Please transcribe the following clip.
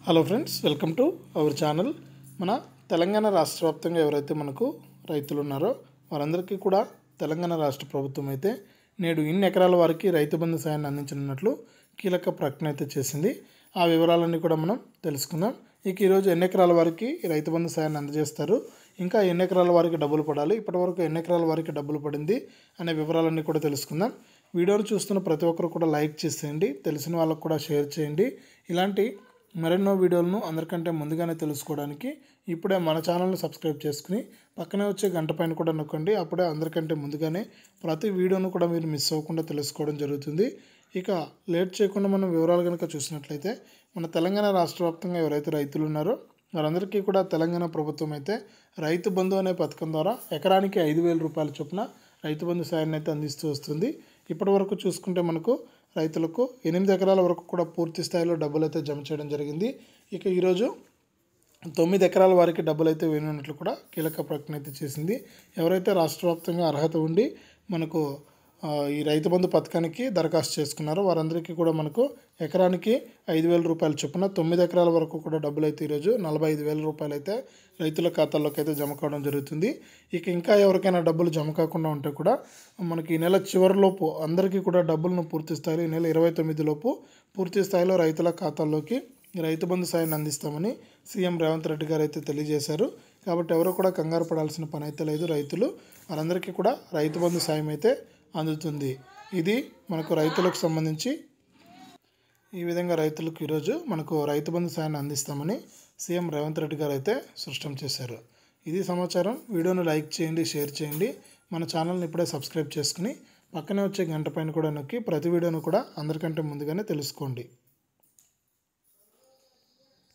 Hello friends, welcome to our channel. మన తెలంగాణ రాష్ట్ర వ్యాప్తంగా ఎవరైతే మనకు రైతులు ఉన్నారో వారందరికీ కూడా తెలంగాణ రాష్ట్ర ప్రభుత్వం అయితే నేడు ఇన్ని ఎకరాల వారికి రైతు బంధు సాయాన్ని అందించనున్నట్లు కీలక ప్రకటన అయితే చేసింది. ఆ వివరాలన్నీ కూడా మనం తెలుసుకుందాం. ఈరోజు ఎన్ని ఎకరాల వారికి రైతు బంధు సాయాన్ని అందజేస్తారు, ఇంకా ఎన్ని ఎకరాల వారికి డబ్బులు పడాలి, ఇప్పటివరకు ఎన్ని ఎకరాల వారికి డబ్బులు పడింది అనే వివరాలన్నీ కూడా తెలుసుకుందాం. వీడియోను చూస్తున్న ప్రతి ఒక్కరు కూడా లైక్ చేసేయండి, తెలిసిన వాళ్ళకు కూడా షేర్ చేయండి. ఇలాంటి మరెన్నో వీడియోలను అందరికంటే ముందుగానే తెలుసుకోవడానికి ఇప్పుడే మన ఛానల్ని సబ్స్క్రైబ్ చేసుకుని పక్కనే వచ్చే గంట పైన కూడా నొక్కండి. అప్పుడే అందరికంటే ముందుగానే ప్రతి వీడియోను కూడా మీరు మిస్ అవ్వకుండా తెలుసుకోవడం జరుగుతుంది. ఇక లేట్ చేయకుండా మనం వివరాలు కనుక చూసినట్లయితే మన తెలంగాణ రాష్ట్ర వ్యాప్తంగా ఎవరైతే రైతులు ఉన్నారో వారందరికీ కూడా తెలంగాణ ప్రభుత్వం అయితే రైతు బంధు అనే పథకం ద్వారా ఎకరానికి 5,000 రూపాయల చొప్పున రైతు బంధు సాయాన్ని అయితే అందిస్తూ వస్తుంది. ఇప్పటి వరకు చూసుకుంటే మనకు రైతులకు 8 ఎకరాల వరకు కూడా పూర్తి స్థాయిలో డబ్బులు అయితే జమ చేయడం జరిగింది. ఇక ఈరోజు 9 ఎకరాల వారికి డబ్బులు అయితే వేయనున్నట్లు కూడా కీలక ప్రకటన అయితే చేసింది. ఎవరైతే రాష్ట్ర వ్యాప్తంగా అర్హత ఉండి మనకు ఈ రైతు బంధు పథకానికి దరఖాస్తు చేసుకున్నారో వారందరికీ కూడా మనకు ఎకరానికి 5,000 రూపాయల చొప్పున 9 ఎకరాల వరకు కూడా డబ్బులు అయితే ఈరోజు 45,000 రూపాయలు అయితే రైతుల ఖాతాల్లోకి అయితే జమ కావడం జరుగుతుంది. ఇంకా ఎవరికైనా డబ్బులు జమ కాకుండా ఉంటే కూడా మనకి ఈ నెల చివరిలోపు అందరికీ కూడా డబ్బులను పూర్తి స్థాయిలో ఈ నెల 29 లోపు పూర్తి స్థాయిలో రైతుల ఖాతాల్లోకి రైతు బంధు సాయాన్ని అందిస్తామని సీఎం రేవంత్ రెడ్డి గారు అయితే తెలియజేశారు. కాబట్టి ఎవరు కూడా కంగారు పడాల్సిన పని అయితే లేదు. రైతులు వారందరికీ కూడా రైతు బంధు సాయం అయితే అందుతుంది. ఇది మనకు రైతులకు సంబంధించి ఈ విధంగా రైతులకు ఈరోజు మనకు రైతు బంధు సాయాన్ని అందిస్తామని సీఎం రేవంత్ రెడ్డి గారు అయితే స్పష్టం చేశారు. ఇది సమాచారం. వీడియోను లైక్ చేయండి, షేర్ చేయండి. మన ఛానల్ని ఇప్పుడే సబ్స్క్రైబ్ చేసుకుని పక్కనే వచ్చే గంట పైన కూడా నొక్కి ప్రతి వీడియోను కూడా అందరికంటే ముందుగానే తెలుసుకోండి.